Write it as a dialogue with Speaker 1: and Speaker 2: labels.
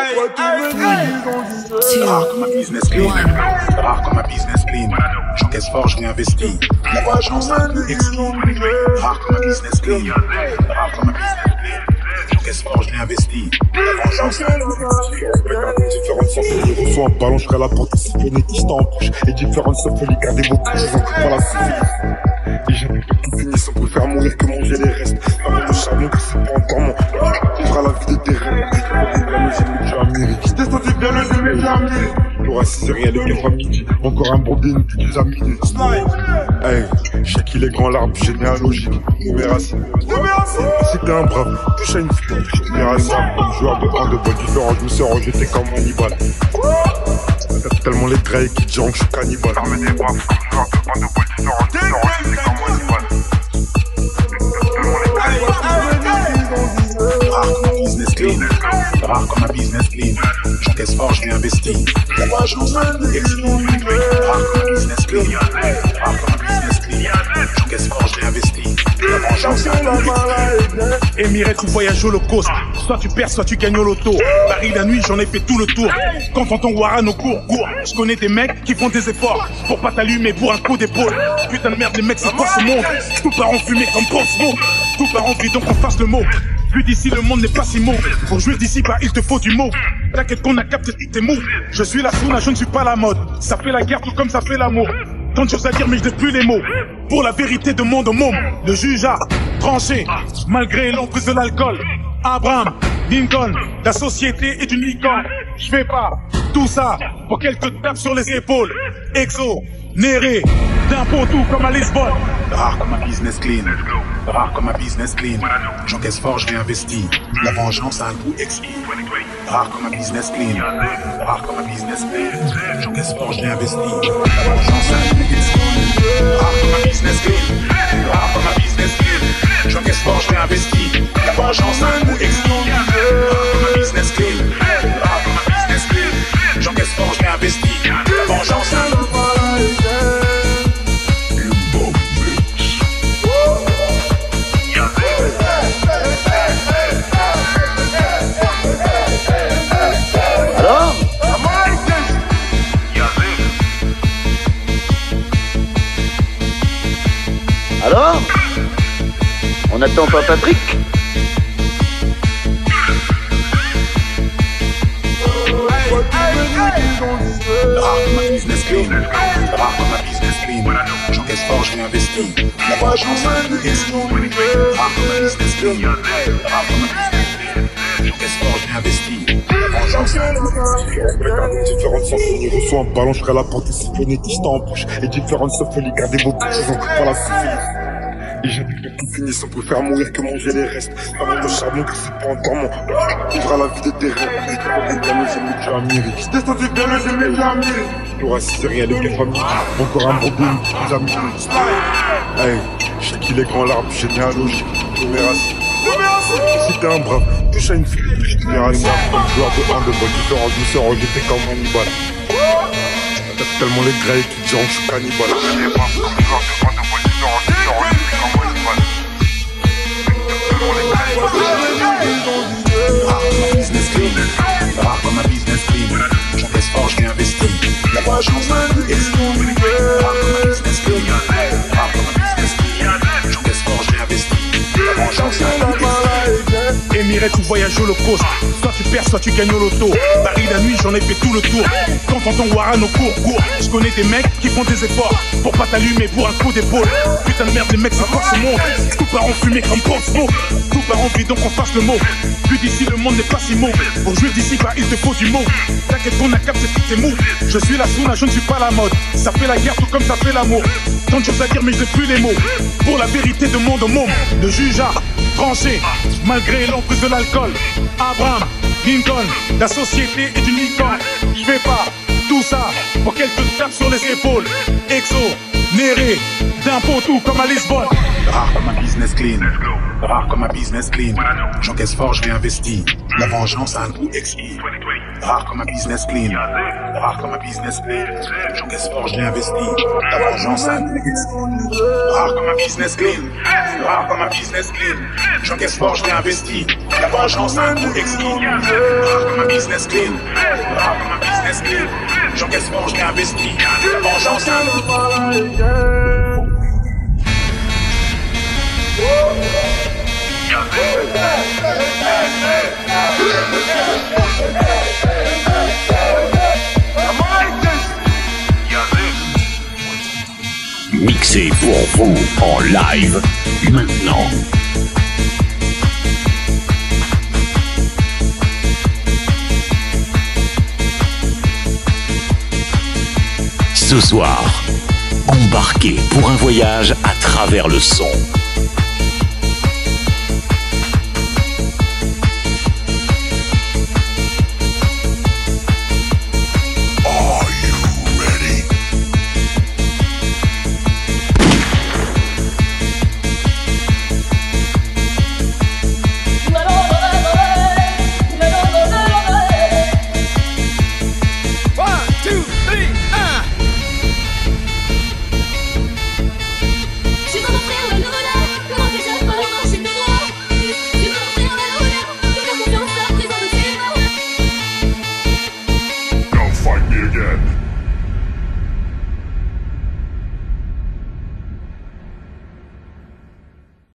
Speaker 1: Rare comme un business clean. Rare comme un business clean. J'encaisse fort, je réinvestis. La vengeance a un peu exquis. Rare comme un business clean. Rare comme un business clean. J'encaisse fort, je réinvestis. La vengeance a un peu exquis.
Speaker 2: Différentes symphonies, je reçois un ballon jusqu'à la porte. Si venez qui en bouche. Et différentes symphonies, gardez vos touches, ils ont cru la syphilis. Et j'ai vu que tout finisse, on préfère mourir que manger les restes. Avec le charbon que c'est pas encore mon. Tu feras la vie de tes rêves. Tu as mérité. Je t'ai senti bien le jeu, mais j'ai amené. Pour assister rien, les guerres à midi. Encore un bordé, nous toutes les amis. Hey, je sais qu'il est grand l'arbre généalogique. Numératie. C'était un brave. Touche à une fille, touche numératie. Comme joueur de handball différent, je me suis rejeté comme Hannibal. T'as tellement les grecs qui diront que je suis cannibale. Fermez des bras, joueur de handball différent, je me suis rejeté comme Hannibal.
Speaker 1: Rare comme un business clean. Rare comme un business clean. J'encaisse fort, je réinvestis. La vengeance a un peu exquis. Rare comme un business clean. Rare comme un business clean. J'encaisse fort, je réinvestis. La vengeance a un peu exquis.
Speaker 3: Émirate ou voyage holocauste. Soit tu perds, soit tu gagnes au loto. Paris la nuit, j'en ai fait tout le tour. Quand t'entends Warren au cours. Je connais des mecs qui font des efforts pour pas t'allumer pour un coup d'épaule. Putain de merde, les mecs, c'est quoi ce monde? Tout part en fumée comme Portsmouth. Tout part en vie, donc on fasse le mot. Vu d'ici, le monde n'est pas si mauvais. Pour jouir d'ici, bah, il te faut du mot. T'inquiète qu'on a capté tes mots. Je suis la Souna, je ne suis pas la mode. Ça fait la guerre tout comme ça fait l'amour. Tant de choses à dire, mais je n'ai plus les mots. Pour la vérité de monde au môme. Le juge a tranché, malgré l'emprise de l'alcool. Abraham, Lincoln, la société est une licorne. Je fais pas tout ça pour quelques tapes sur les épaules. Exo, néré, d'impôts tout comme à Lisbonne.
Speaker 1: Rare comme un business clean. Rare comme un business clean. J'encaisse fort, je réinvestis. La vengeance a un goût exquis. Rare comme un business clean. Rare comme un business clean. J'encaisse fort, je réinvestis. La vengeance a un goût exquis. Rare comme un business clean. Rare comme un business clean. J'encaisse fort, je réinvestis. La vengeance a un goût exquis. Rare comme un business clean. Rare comme un business clean. J'encaisse fort, je réinvestis. La vengeance a un goût
Speaker 4: Alors, on n'attend pas Patrick?
Speaker 1: Rare comme un business clean. Rare comme un business clean. J'encaisse fort, je réinvestis. La vengeance a un goût exquis. Rare comme un business clean. Rare comme un business clean. J'encaisse fort, je réinvestis. La vengeance a un goût exquis.
Speaker 2: Différentes symphonies, je reçois un ballon jusqu'à la porte. Si venez qui en bouche. Et différentes symphonies, gardez vos touches, ils ont cru la syphilis. Et j'ai vu que tout finisse, on préfère mourir que manger les restes. Avec le charbon que c'est pas encore mon. Tu feras la vie de tes rêves. Tu as mérité. Je t'ai senti bien le jeu, mais j'ai amené. Pour assister rien, les guerres à midi. Encore un bordé, nous toutes les amis. Hey, je sais qu'il est grand l'arbre généalogique. Numératie. C'était un brave. Touche à une fille, touche numératie. Comme joueur de handball différent, je me suis rejeté comme Hannibal. T'as tellement les grecs qui diront que je suis cannibale.
Speaker 1: Rare comme un business clean. Rare comme un business clean. J'encaisse fort, je réinvestis. La vengeance a un goût exquis. Rare comme un business clean. Rare comme un business clean. J'encaisse fort, je réinvestis. La vengeance a un goût exquis.
Speaker 3: Émirate ou voyage holocauste. Soit tu perds, soit tu gagnes au loto. Paris la nuit, j'en ai fait tout le tour. Quand t'entends Warren au cours. Je connais des mecs qui font des efforts pour pas t'allumer pour un coup d'épaule. Putain de merde, les mecs, c'est quoi ce monde? Tout part en fumée comme Portsmouth. Tout part en vie, donc on fasse le mot. Vu d'ici, le monde n'est pas si mauvais. Pour jouir d'ici, bah, il te faut du mot. T'inquiète qu'on a capté tes mots. Je suis la Souna, je ne suis pas la mode. Ça fait la guerre tout comme ça fait l'amour. Tant de choses à dire, mais je n'ai plus les mots. Pour la vérité de monde au môme. Le juge a tranché, malgré l'emprise de l'alcool. Abraham, Lincoln, la société est une licorne. Je fais pas tout ça pour quelques tapes sur les épaules. Exo, néré, T'es un potou comme à Lisbonne.
Speaker 1: Rare comme un business clean. Rare comme un business clean. J'encaisse fort, je réinvestis. La vengeance a un coût XI. Rare comme un business clean. Rare comme un business clean. J'encaisse fort, je réinvestis. La vengeance a un coût XI. Rare comme un business clean. Rare comme un business clean. J'encaisse fort, je réinvestis. La vengeance a un coût XI. Rare comme un business clean. Rare comme un business clean. J'encaisse fort, je réinvestis. La vengeance a un coût.
Speaker 5: Mixé pour vous en live maintenant. Ce soir, embarquez pour un voyage à travers le son.
Speaker 2: Fight me again.